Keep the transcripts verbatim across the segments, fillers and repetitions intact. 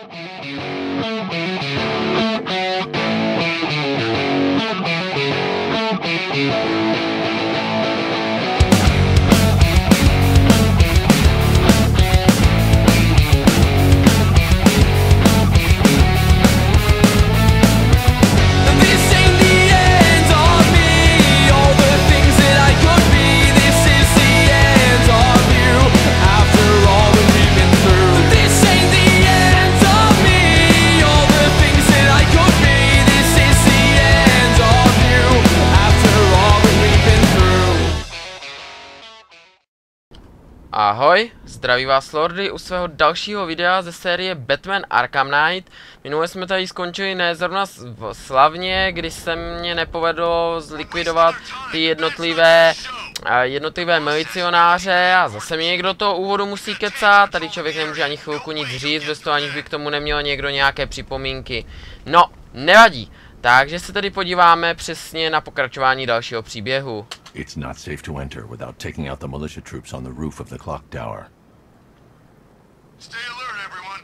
Ahoj, zdraví vás Lordy u svého dalšího videa ze série Batman Arkham Knight. Minule jsme tady skončili ne zrovna slavně, když se mě nepovedlo zlikvidovat ty jednotlivé, jednotlivé milicionáře a zase mě někdo toho úvodu musí kecat. Tady člověk nemůže ani chvilku nic říct, bez toho aniž by k tomu neměl někdo nějaké připomínky. No, nevadí. Takže se tady podíváme přesně na pokračování dalšího příběhu. It's not safe to enter without taking out the militia troops on the roof of the clock tower. Stay alert, everyone.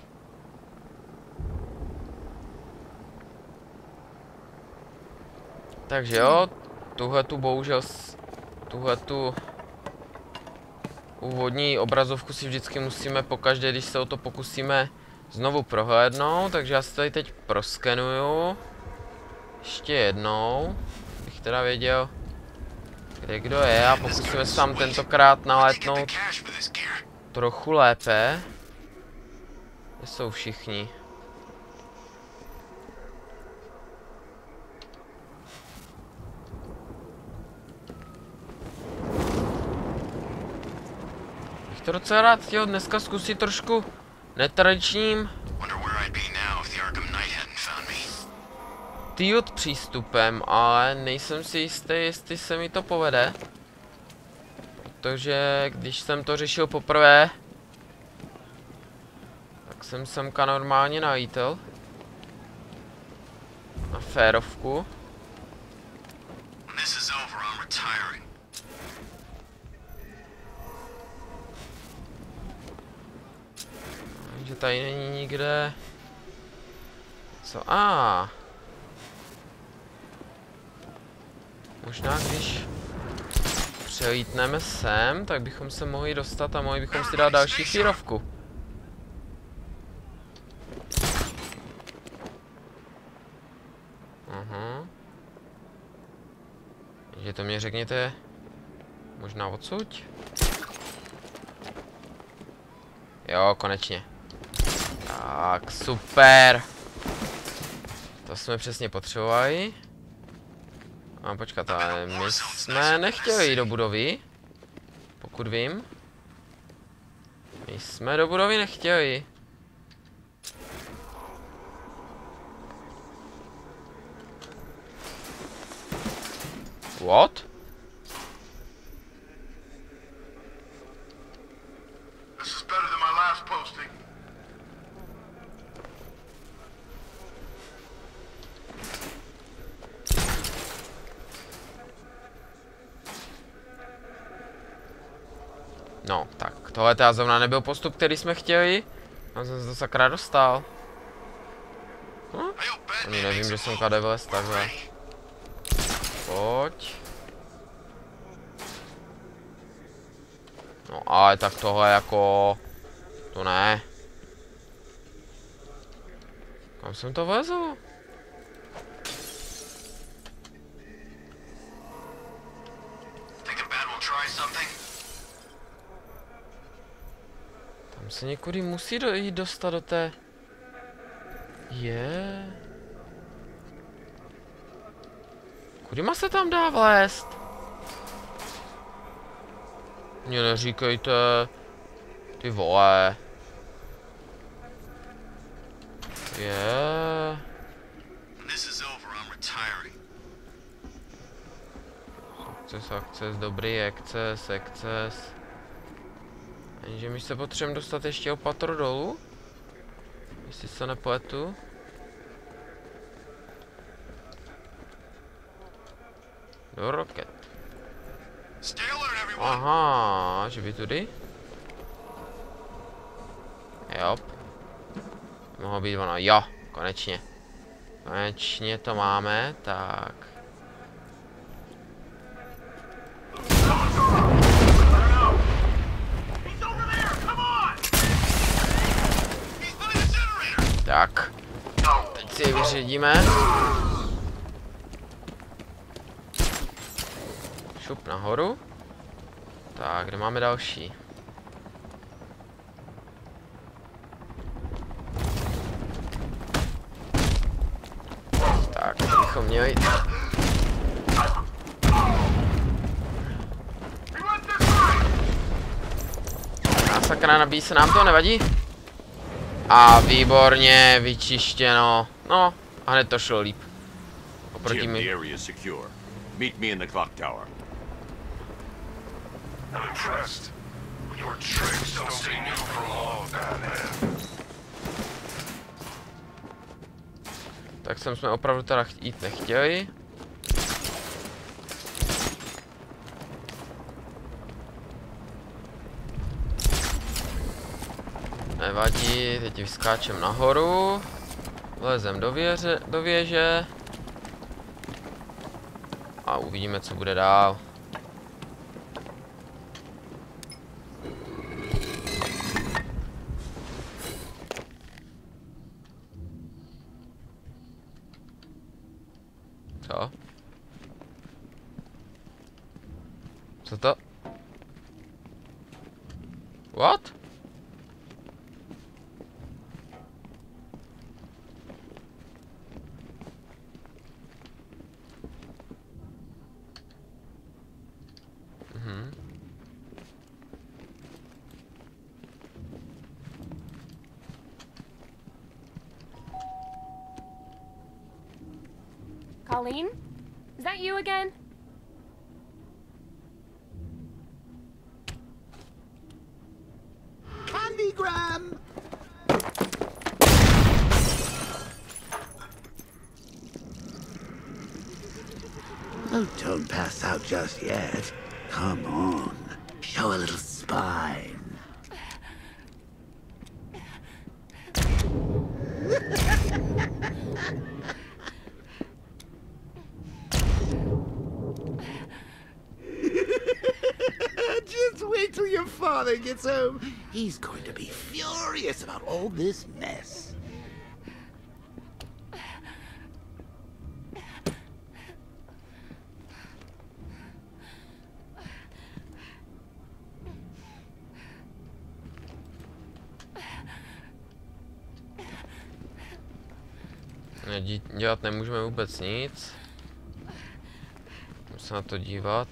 Takže jo, tuhle tu bohužel, tuhle tu úvodní obrazovku si vždycky musíme pokaždé, když se o to pokusíme znovu prohlédnout, takže já si tady teď proskenuju. Ještě jednou, bych teda věděl, kde kdo je a pokusíme se tam tentokrát nalétnout trochu lépe. Kde jsou všichni? Bych to docela rád chtěl dneska zkusit trošku netradičním stealth přístupem, ale nejsem si jistý, jestli se mi to povede. Protože když jsem to řešil poprvé, tak jsem semka normálně nalítal. Na férovku. Takže tady není nikde. Co? A. Ah. Možná když přelítneme sem, tak bychom se mohli dostat a mohli bychom si dát další férovku. Aha. Takže to mě řekněte možná odsud? Jo, konečně. Tak, super. To jsme přesně potřebovali. A počkat, ale my jsme nechtěli jít do budovy, pokud vím. My jsme do budovy nechtěli. What? No, tak tohle teda zrovna nebyl postup, který jsme chtěli. A jsem se to sakra dostal. Hm? Ani nevím, že jsem tady vlez takhle. Pojď. No ale tak tohle jako... To ne. Kam jsem to vlezl? Tam se někudy musí do, jít dostat do té... Je. Kudyma se tam dá vlézt? Mně neříkejte. Ty vole. Je. Akces, akces, dobrý, akces, akces. Jenže my se potřebujeme dostat ještě o patro dolů. Jestli se nepletu. Do roket. Aha, že by tudy? Jop. Mohlo být ono, jo, konečně. Konečně to máme, tak. Tak. Teď si ji vyřídíme. Šup nahoru. Tak, kde máme další? Tak, to bychom měli. A sakra, nabíjí se nám to, nevadí? A výborně, vyčištěno. No, a hned to šlo líp. Oproti Jim, the mi. area is secure. Meet me in the clock tower. I'm impressed. Your tricks don't stay new for long, Batman. Tak sem jsme opravdu teda jít nechtěli. Nevadí, teď vyskáčem nahoru. Vlezem do, věře, do věže. A uvidíme, co bude dál. Co? Co to? What? Mhm. Colleen? Is that you again? Candygram! Oh, don't pass out just yet. Come on. Show a little spine. Just wait till your father gets home. He's going to be furious about all this mess. Ne, dí- dělat nemůžeme vůbec nic. Musím se na to dívat.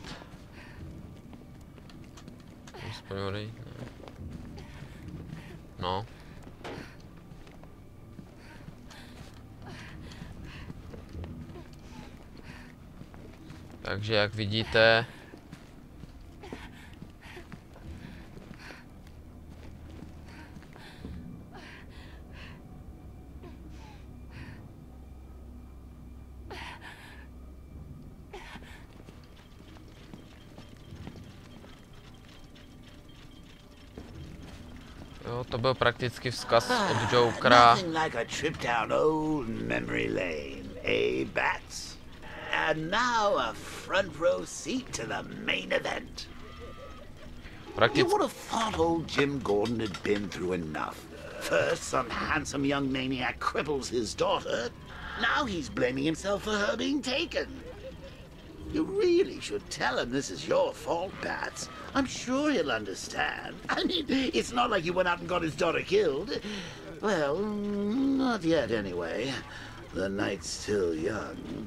Aspoň odejít, ne. No. Takže jak vidíte, jo, to byl prakticky vzkaz od Jokera. Nothing like a trip down old memory lane, eh, Bats? And now a front row seat to the main event. You Prakticky, would have thought old Jim Gordon had been through enough. First, some handsome young maniac cripples his daughter. Now he's blaming himself for her being taken. You really should tell him this is your fault, Bats. I'm sure he'll understand. I mean, it's not like you went out and got his daughter killed. Well, not yet anyway. The night's still young.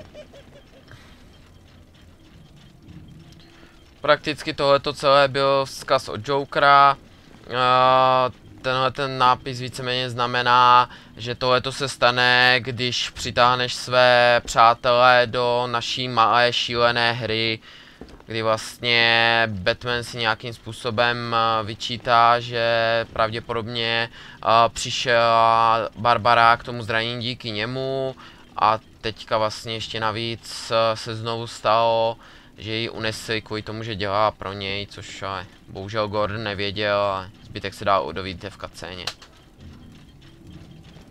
prakticky tohleto celé byl vzkaz od Jokera. Uh, tenhle ten nápis víceméně znamená, že tohleto se stane, když přitáhneš své přátelé do naší malé šílené hry, kdy vlastně Batman si nějakým způsobem vyčítá, že pravděpodobně přišel Barbara k tomu zranění díky němu a teďka vlastně ještě navíc se znovu stalo, že ji unesli kvůli tomu, že dělá pro něj, což ale bohužel Gordon nevěděl a zbytek se dá dovíte v cutscéně.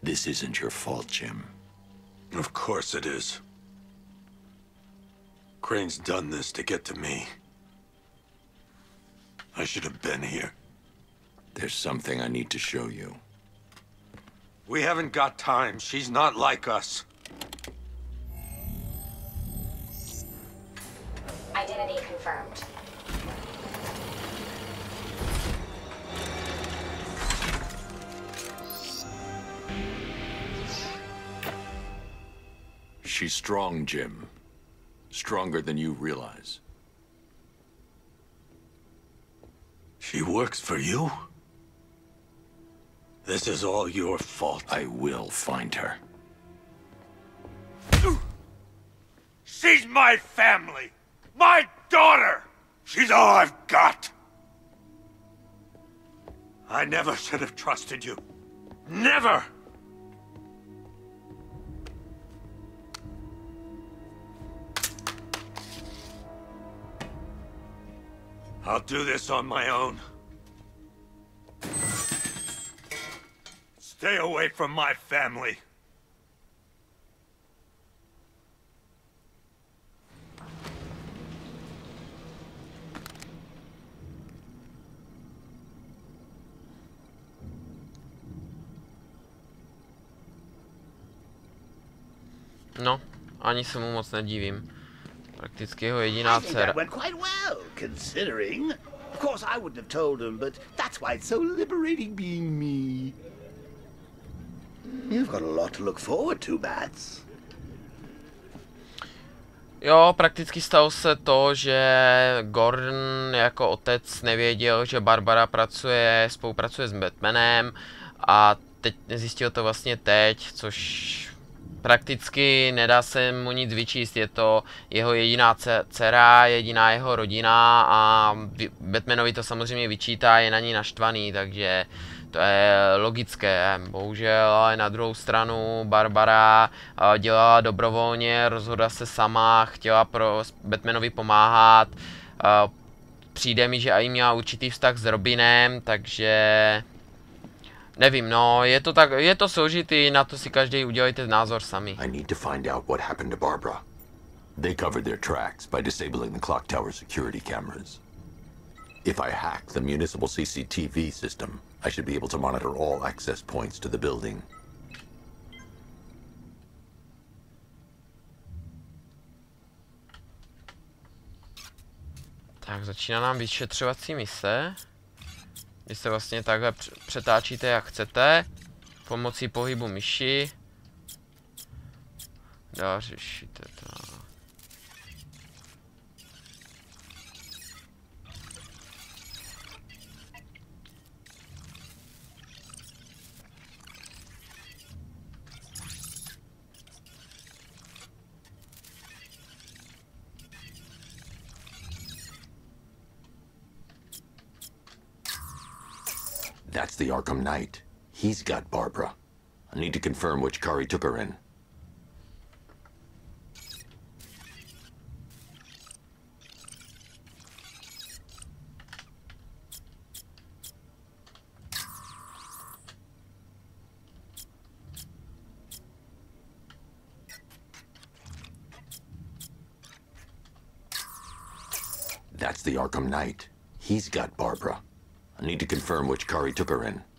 This isn't your fault, Jim. Of course it is. Crane's done this to get to me. I should have been here. There's something I need to show you. We haven't got time. She's not like us. Identity confirmed. She's strong, Jim. Stronger than you realize. She works for you? This is all your fault. I will find her. She's my family! My daughter! She's all I've got! I never should have trusted you. Never! I'll do this on my own. Stay away from my family. No, ani se mu moc nedivím. Prakticky jeho jediná I think dcera. that went quite well, considering. Of course, I wouldn't have told him, but that's why it's so liberating being me. You've got a lot to look forward to, Bats. Jo, prakticky stalo se to, že Gordon jako otec nevěděl, že Barbara pracuje, spolupracuje s Batmanem a teď zjistil to vlastně teď, což prakticky nedá se mu nic vyčíst, je to jeho jediná dcera, jediná jeho rodina a Batmanovi to samozřejmě vyčítá, je na ní naštvaný, takže to je logické, bohužel, ale na druhou stranu Barbara dělala dobrovolně, rozhodla se sama, chtěla pro Batmanovi pomáhat, přijde mi, že i měla určitý vztah s Robinem, takže nevím, no, je to tak, je to složitý, na to si každý udělejte názor sami. I need to find out what happened to Barbara. They covered their tracks by disabling the clock tower security cameras. If I hack the municipal C C T V system, I should be able to monitor all access points to the building. Tak, začíná nám vyšetřovací mise. Vy se vlastně takhle přetáčíte, jak chcete. Pomocí pohybu myši. Dál řešíte to. That's the Arkham Knight. He's got Barbara. I need to confirm which car he took her in. That's the Arkham Knight. He's got Barbara. I need to confirm which car he took her in.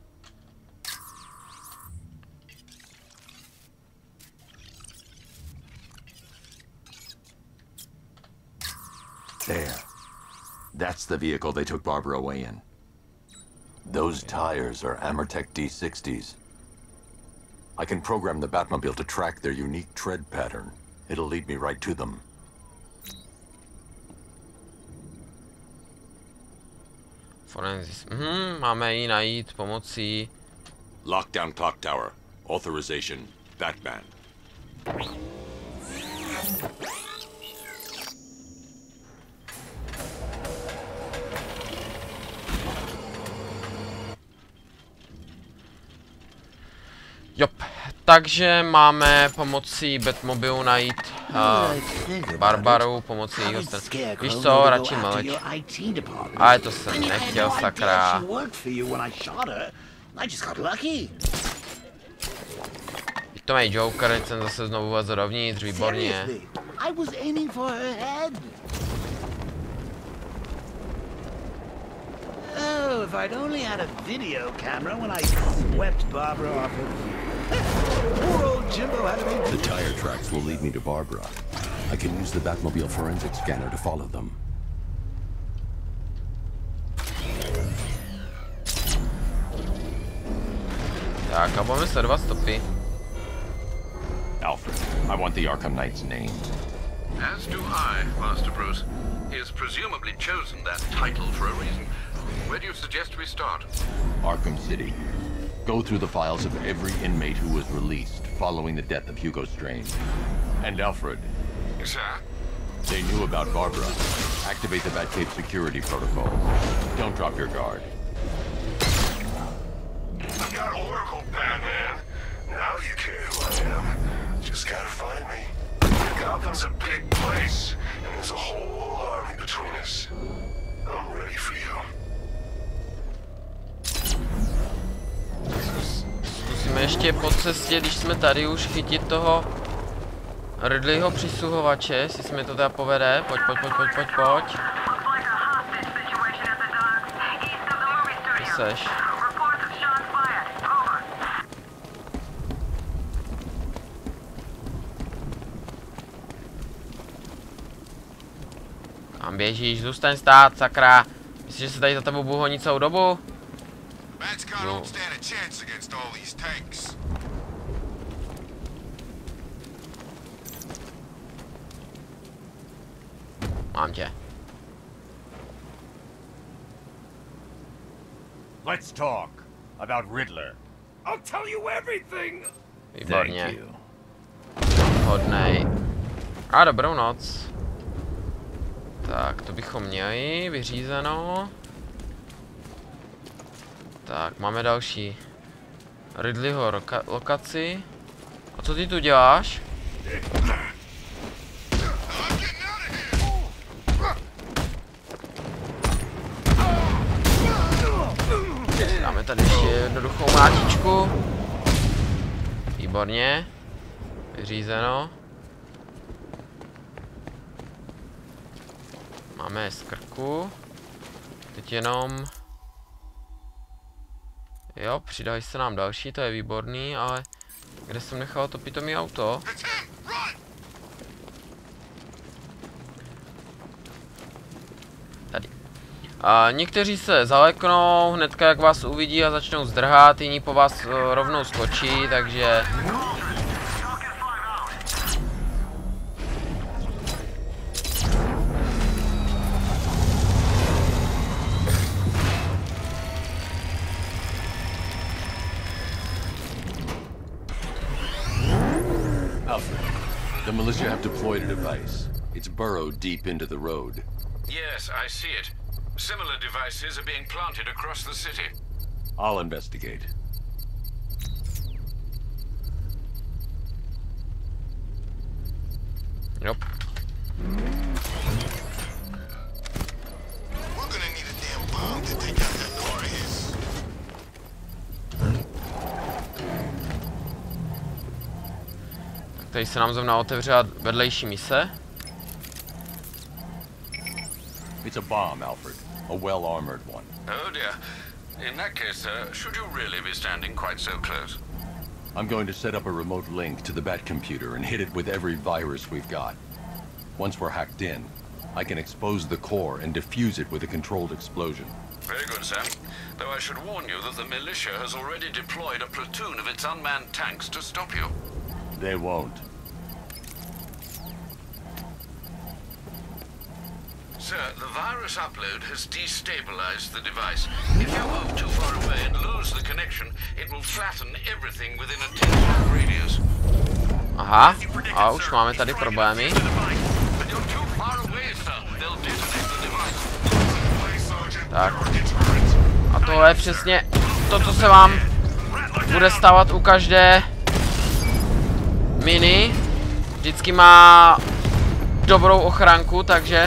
There. That's the vehicle they took Barbara away in. Those tires are Amertec D sixties. I can program the Batmobile to track their unique tread pattern. It'll lead me right to them. Forensis. Mhm, máme ji najít pomocí... Lockdown clock tower. Authorization. Batman. Jop, takže máme pomocí Batmobilu najít uh, Barbaru, pomocí jeho strany. Víš co, radši mlč. Ale to jsem nechtěl, sakra. To mají Joker, teď jsem zase znovu vlezl dovnitř, výborně. I was aiming for her head. Oh, if I'd only had a video camera when I swept Barbara off her. Poor old Jimbo had to be... The tire tracks will lead me to Barbara. I can use the Batmobile forensic scanner to follow them. Tak, a budeme sledovat stopy. Alfred, I want the Arkham Knight's name. As do I, Master Bruce. He has presumably chosen that title for a reason. Where do you suggest we start? Arkham City. Go through the files of every inmate who was released following the death of Hugo Strange. And Alfred. Sir? They knew about Barbara. Activate the Batcave security protocol. Don't drop your guard. I got Oracle, Batman. Now you care who I am. Just gotta find me. Gotham's a big place, and there's a whole army between us. I'm ready for you. Musíme ještě po cestě, když jsme tady už, chytit toho Ridleyho přisuhovače, jestli se mi to teda povede. Pojď, pojď, pojď, pojď, pojď, pojď. Kde seš? Kam běžíš? Zůstaň stát, sakra. Myslíš, že se tady za tebou budu honit celou dobu? No. Mám tě. Let's talk about Riddler. I'll tell you everything. Výborně. Hodnej. A dobrou noc. Tak, to bychom měli vyřízeno. Tak, máme další Ridleyho lokaci. A co ty tu děláš? Dáme tady ještě jednoduchou mlátičku. Výborně. Vyřízeno. Máme z krku. Teď jenom... Jo, přidají se nám další, to je výborný, ale... Kde jsem nechal to pitomý auto? Tady. A někteří se zaleknou, hnedka jak vás uvidí a začnou zdrhat, jiní po vás uh, rovnou skočí, takže... The militia have deployed a device. It's burrowed deep into the road. Yes, I see it. Similar devices are being planted across the city. I'll investigate. Yep. We're gonna need a damn bomb to take out that Glorious. Tady se nám zrovna otevřela vedlejší mise. It's a bomb, Alfred. A well-armored one. Oh dear. In that case, sir, should you really be standing quite so close? I'm going to set up a remote link to the Bat computer and hit it with every virus we've got. Once we're hacked in, I can expose the core and defuse it with a controlled explosion. Very good, sir. Though I should warn you that the militia has already deployed a platoon of its unmanned tanks to stop you. They won't. Sir, the virus upload has destabilized the device. If you move too far away and lose the connection, it will flatten everything within a ten mile radius. Aha, a už máme tady problémy. Tak. A tohle je přesně to, co se vám bude stávat u každé mini. Vždycky má dobrou ochranku, takže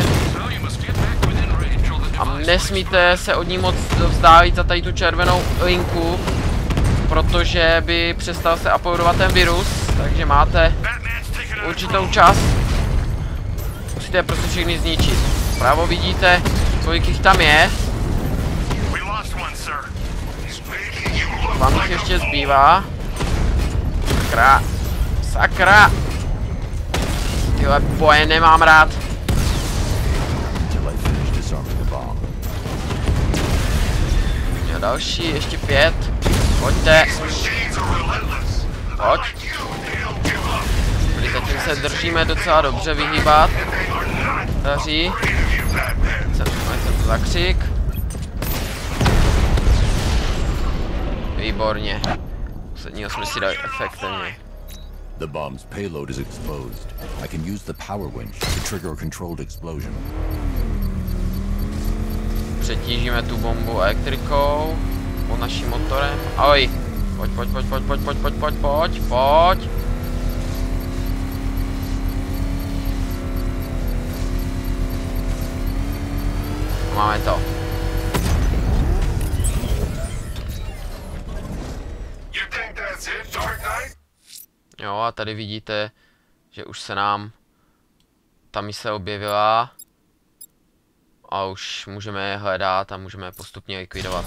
a nesmíte se od ní moc vzdálit za tady tu červenou linku, protože by přestal se uploadovat ten virus. Takže máte určitou čas. Musíte prostě všechny zničit. Vpravo vidíte, kolik jich tam je. Vám jich ještě zbývá. Sakra. Sakra. Tyhle boje nemám rád. Jo, další, ještě pět. Pojďte. Pojď. Zatím se držíme docela dobře vyhýbat. Daří. Jsem to zakřik. Výborně. Posledního jsme si dali efektivně. The bomb's payload is exposed. I can use the power winch to trigger a controlled explosion. Přetížíme tu bombu elektrikou pod naším motorem. Ahoj. Pojď, pojď, pojď, pojď, pojď, pojď, pojď, pojď, pojď, pojď. Máme to. Jo, a tady vidíte, že už se nám ta mise objevila. A už můžeme je hledat a můžeme je postupně likvidovat.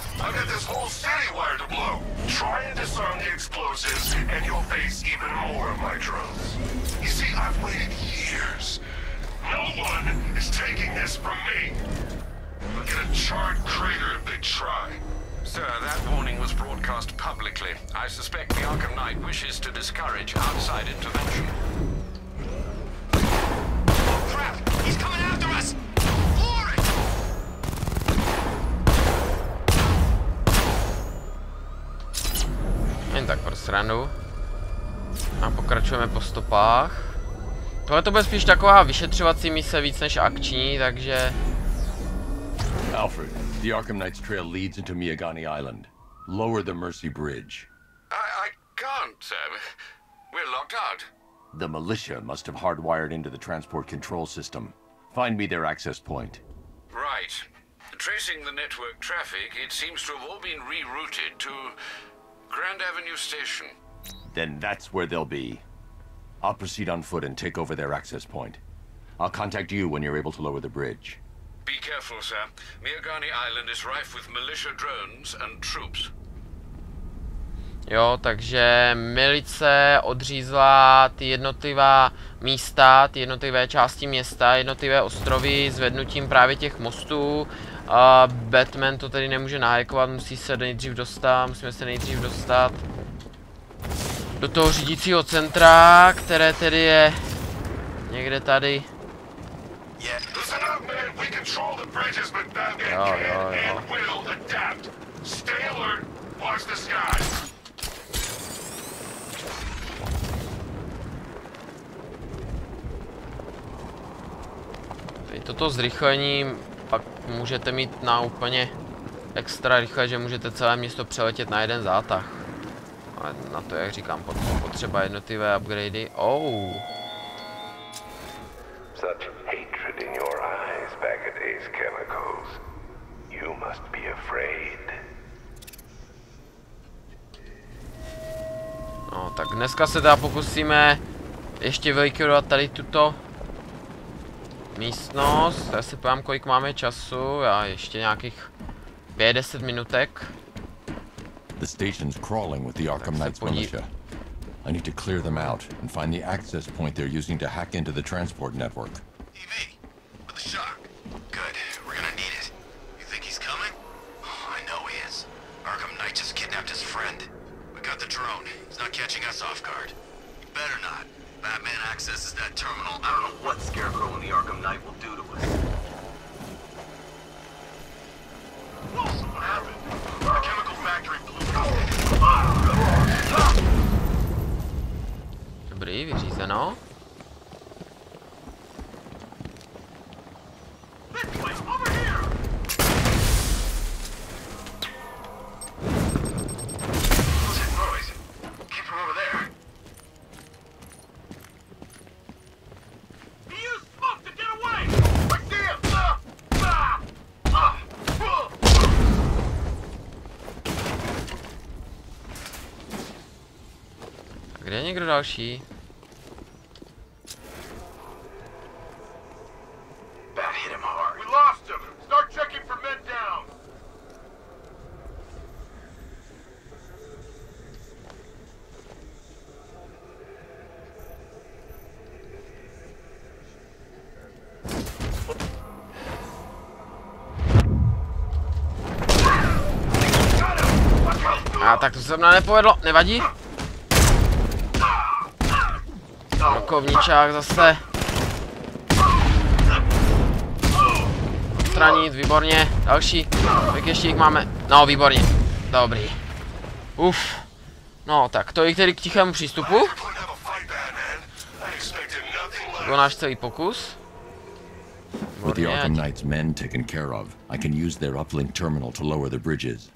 Sir, that warning was broadcast publicly. I suspect the Arkham Knight wishes to discourage outside intervention. Oh crap! He's coming after us! For it! Jen tak pro srandu. A pokračujeme po stopách. Tohle to bude spíš taková vyšetřovací mise víc než akční, takže... Alfred, the Arkham Knight's trail leads into Miagani Island. Lower the Mercy Bridge. I, I can't, sir. We're locked out. The militia must have hardwired into the transport control system. Find me their access point. Right. Tracing the network traffic, it seems to have all been rerouted to Grand Avenue Station. Then that's where they'll be. I'll proceed on foot and take over their access point. I'll contact you when you're able to lower the bridge. Be careful, sir. Miagani Island is rife with militia drones and troops. Jo, takže milice odřízla ty jednotlivá místa, ty jednotlivé části města, jednotlivé ostrovy zvednutím právě těch mostů. A Batman to tedy nemůže nahajkovat, musí se nejdřív dostat, musíme se nejdřív dostat do toho řídícího centra, které tedy je někde tady. Jo, jo, jo. Tady toto zrychlení pak můžete mít na úplně extra rychle, že můžete celé město přeletět na jeden zátah. Ale na to, jak říkám, potřeba jednotlivé upgradey. Oh. Such hatred in your eyes, Bagaday's chemicals. You must be afraid. No, tak dneska se teda pokusíme ještě vylikvidovat tady tuto místnost. Já si povím, kolik máme času. Já ještě nějakých pět deset minutek. The station's crawling with the Arkham Knight's militia. I need to clear them out and find the access point they're using to hack into the transport network. E V, with a shock. Good, we're gonna need it. You think he's coming? Oh, I know he is. Arkham Knight just kidnapped his friend. We got the drone. He's not catching us off guard. He better not. Batman accesses that terminal. I don't know what Scarecrow and the Arkham Knight will do to us. What happened? The chemical factory blew. Dobrý, vyřízeno. kde je někdo další? A tak to se mnou nepovedlo, nevadí. Rokovničák zase. Odstranit, výborně. Další. Jak ještě jich máme? No, výborně. Dobrý. Uf. No, tak to je tedy k tichému přístupu. To náš celý pokus. With the Arkham Knight's men taken care of, I can use their uplink terminal to lower the bridges.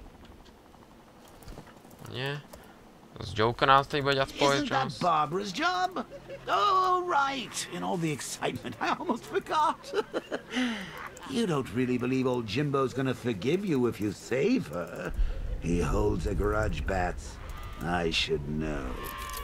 Yeah. Z Joker nás tady bude dělat Isn't that Barbara's job? Oh, right. In all the excitement, I almost forgot. You don't really believe old Jimbo's gonna forgive you if you save her. He holds a grudge, Bats. I should know.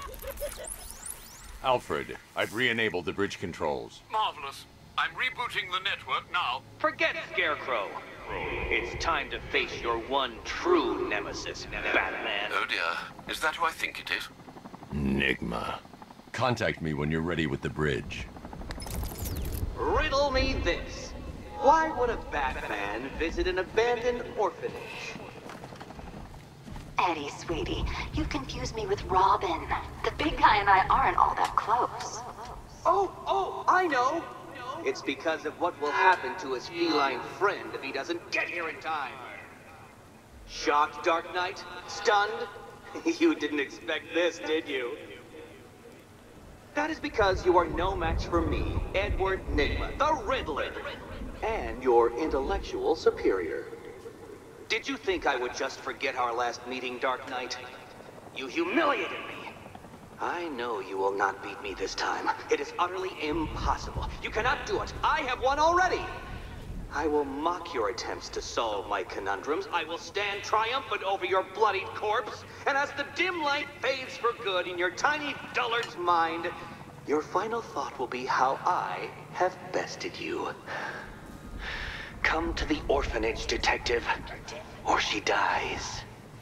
Alfred, I've re-enabled the bridge controls. Marvelous. I'm rebooting the network now. Forget Scarecrow. It's time to face your one true nemesis, Batman. Oh dear. Is that who I think it is? Enigma. Contact me when you're ready with the bridge. Riddle me this. Why would a Batman visit an abandoned orphanage? Eddie, sweetie, you confused me with Robin. The big guy and I aren't all that close. Oh, oh, I know. It's because of what will happen to his feline friend if he doesn't get here in time. Shocked, Dark Knight? Stunned? You didn't expect this, did you? That is because you are no match for me, Edward Nygma, the Riddler, and your intellectual superior. Did you think I would just forget our last meeting, Dark Knight? You humiliated me. I know you will not beat me this time. It is utterly impossible. You cannot do it. I have won already. I will mock your attempts to solve my conundrums. I will stand triumphant over your bloodied corpse. And as the dim light fades for good in your tiny dullard's mind, your final thought will be how I have bested you. Come to the orphanage, detective, or she dies.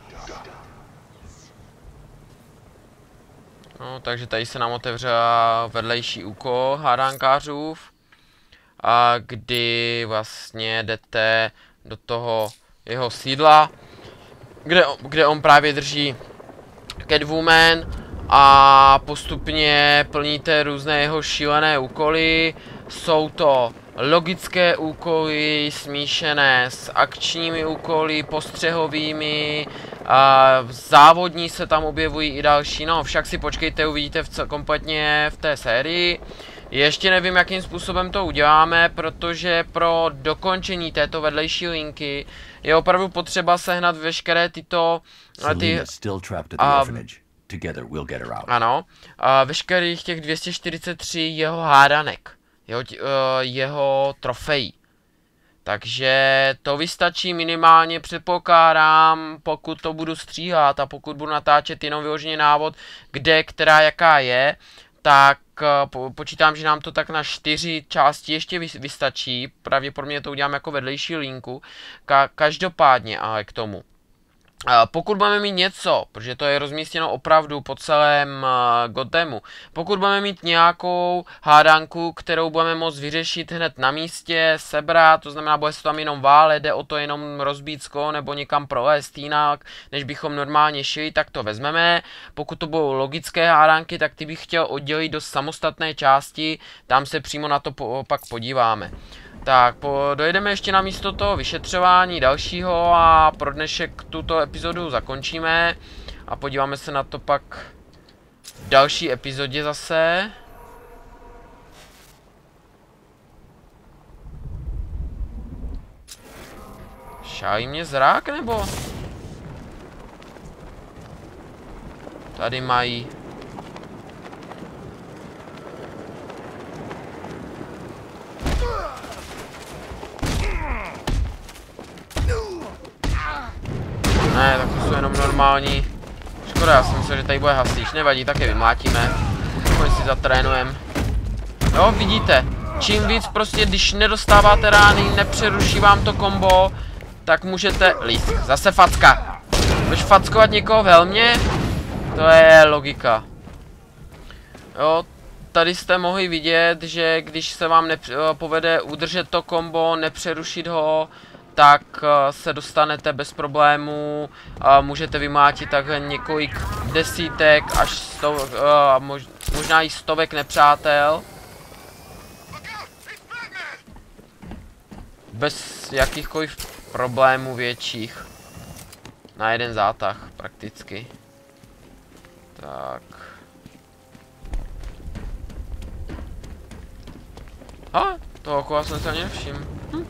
No, takže tady se nám otevřela vedlejší úkol hádánkářův, a kdy vlastně jdete do toho jeho sídla, kde, kde on právě drží Catwoman a postupně plníte různé jeho šílené úkoly. Jsou to logické úkoly smíšené s akčními úkoly, postřehovými, a závodní se tam objevují i další, no však si počkejte, uvidíte v co, kompletně v té sérii. Ještě nevím, jakým způsobem to uděláme, protože pro dokončení této vedlejší linky je opravdu potřeba sehnat veškeré tyto ty, a, ano, a veškerých těch dvě stě čtyřicet tři jeho hádanek, jeho, jeho trofejí. Takže to vystačí minimálně, předpokládám, pokud to budu stříhat a pokud budu natáčet jenom vyloženě návod, kde, která, jaká je, tak po, počítám, že nám to tak na čtyři části ještě vystačí. Pravděpodobně to udělám jako vedlejší linku. Ka každopádně ale k tomu. Pokud budeme mít něco, protože to je rozmístěno opravdu po celém uh, Gothamu, pokud budeme mít nějakou hádanku, kterou budeme moct vyřešit hned na místě, sebrat, to znamená, bude se tam jenom válet, jde o to jenom rozbít sklo nebo někam prolézt jinak, než bychom normálně šli, tak to vezmeme. Pokud to budou logické hádanky, tak ty bych chtěl oddělit do samostatné části, tam se přímo na to po pak podíváme. Tak, po, dojedeme ještě na místo toho vyšetřování dalšího a pro dnešek tuto epizodu zakončíme a podíváme se na to pak v další epizodě zase. Šálí mě zrák, nebo? Tady mají. Ne, tak to jsou jenom normální škoda, já jsem myslel, že tady bude hasič, nevadí, tak je vymlátíme. Aspoň si zatrénujeme. Jo, vidíte, čím víc prostě, když nedostáváte rány, nepřeruší vám to kombo, tak můžete líst. Zase facka. Budeš fackovat někoho v helmě? To je logika. Jo, tady jste mohli vidět, že když se vám povede udržet to kombo, nepřerušit ho, tak se dostanete bez problémů a můžete vymlátit takhle několik desítek až stovek, možná i stovek nepřátel. Bez jakýchkoliv problémů větších. Na jeden zátah prakticky. Tak. A, toho kola jsem se ani nevšiml. Hm.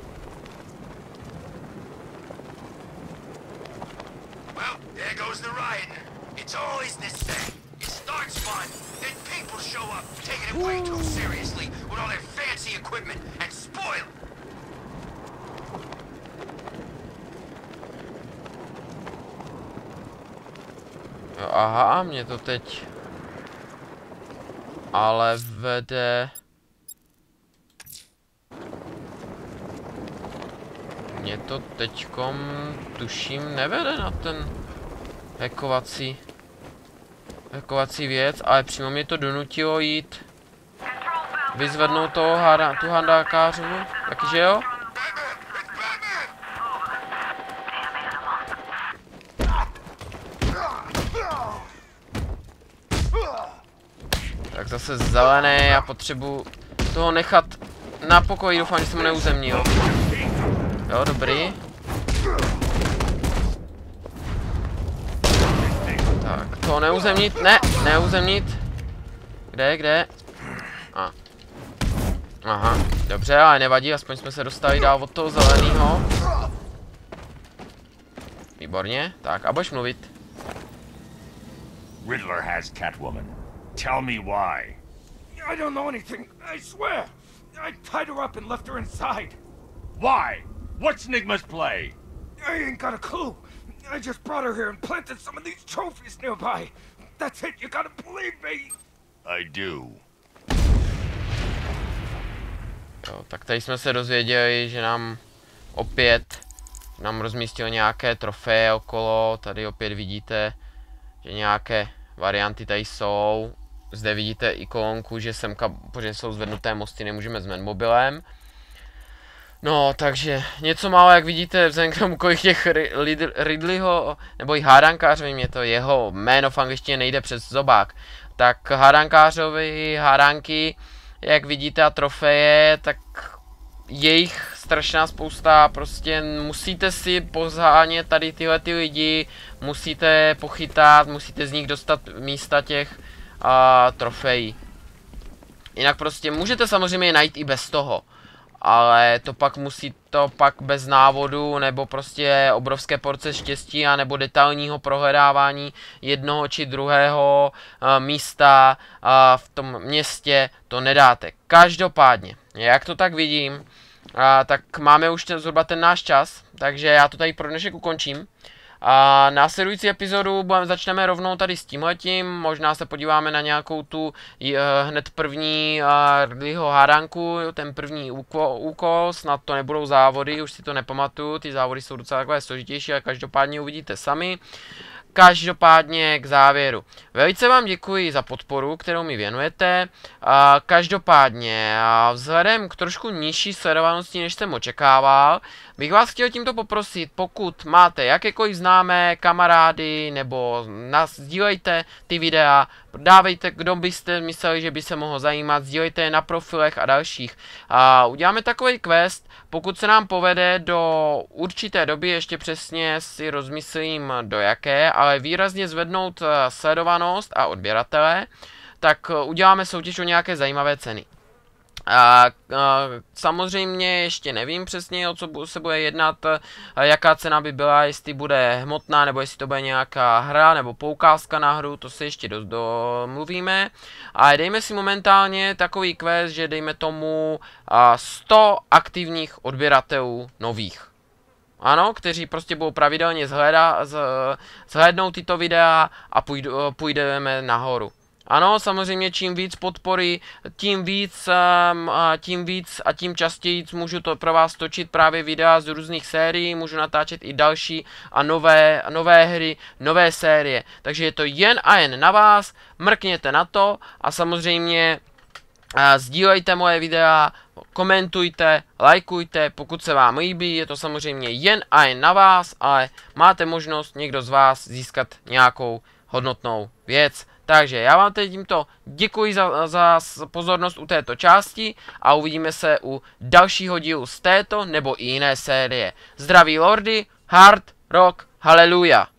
Well, there goes the riot. It's always this thing. It starts fun, then people show up, taking it way too seriously with all their fancy equipment and spoil. Jo, aha, mě to teď ale vede. Mě to teďkom tuším nevede na ten hackovací hackovací věc, ale přímo mě to donutilo jít vyzvednout toho hada, tu handákářu, takže jo? Tak zase zelený, já potřebuji toho nechat na pokoji, doufám, že jsem mu neuzemnil. Jo, dobrý. Tak, toho neuzemnit, ne, neuzemnit. Kde, kde? A. Aha, dobře, ale nevadí, aspoň jsme se dostali dál od toho zeleného. Výborně, tak a budeš mluvit. Riddler has Catwoman. Tell me why. I don't know anything, I swear. I tied her up and left her inside. Why? What's Nigma's play? I ain't got a clue. I just brought her here and planted some of these trophies nearby. That's it, you gotta believe me. I do. Jo, tak tady jsme se dozvěděli, že nám opět nám rozmístil nějaké trofeje okolo. Tady opět vidíte, že nějaké varianty tady jsou. Zde vidíte i kolonku, že semka, protože jsou zvednuté mosty, nemůžeme s mobilem. No, takže něco málo, jak vidíte, vzhledem k tomu, kolik těch Ridleyho, nebo i hádankářovi, mě to jeho jméno v angličtině nejde přes zobák, tak hádankářovi, hádánky, jak vidíte, a trofeje, tak jejich strašná spousta, prostě musíte si pozánět tady tyhle ty lidi, musíte pochytat, musíte z nich dostat místa těch a, trofejí. Jinak prostě můžete samozřejmě je najít i bez toho. Ale to pak musí to pak bez návodu, nebo prostě obrovské porce štěstí, a nebo detailního prohledávání jednoho či druhého uh, místa uh, v tom městě to nedáte. Každopádně, jak to tak vidím, uh, tak máme už ten, zhruba ten náš čas, takže já to tady pro dnešek ukončím. A následující epizodu budeme, začneme rovnou tady s tímhletím, možná se podíváme na nějakou tu uh, hned první uh, hádanku, ten první úkol, úkol, snad to nebudou závody, už si to nepamatuju, ty závody jsou docela takové složitější, ale každopádně uvidíte sami. Každopádně k závěru. Velice vám děkuji za podporu, kterou mi věnujete. Každopádně, vzhledem k trošku nižší sledovanosti, než jsem očekával, bych vás chtěl tímto poprosit, pokud máte jakékoliv známé kamarády, nebo nás sdílejte ty videa, dávejte, kdo byste mysleli, že by se mohl zajímat, sdílejte je na profilech a dalších. A uděláme takový quest, pokud se nám povede do určité doby, ještě přesně si rozmyslím do jaké, ale výrazně zvednout sledovanost a odběratele, tak uděláme soutěž o nějaké zajímavé ceny. A, a samozřejmě ještě nevím přesně, o co se bude jednat, jaká cena by byla, jestli bude hmotná, nebo jestli to bude nějaká hra, nebo poukázka na hru, to se ještě dost domluvíme. A dejme si momentálně takový quest, že dejme tomu sto aktivních odběratelů nových. ano, kteří prostě budou pravidelně zhleda, z, zhlédnout tyto videa a půjdu, půjdeme nahoru. Ano, samozřejmě čím víc podpory, tím víc, um, tím víc a tím častěji můžu to pro vás točit právě videa z různých sérií, můžu natáčet i další a nové, nové hry, nové série. Takže je to jen a jen na vás, mrkněte na to a samozřejmě uh, sdílejte moje videa, komentujte, lajkujte, pokud se vám líbí, je to samozřejmě jen a jen na vás, ale máte možnost někdo z vás získat nějakou hodnotnou věc. Takže já vám teď tímto děkuji za, za pozornost u této části a uvidíme se u dalšího dílu z této nebo i jiné série. Zdraví lordy, hard rock, haleluja.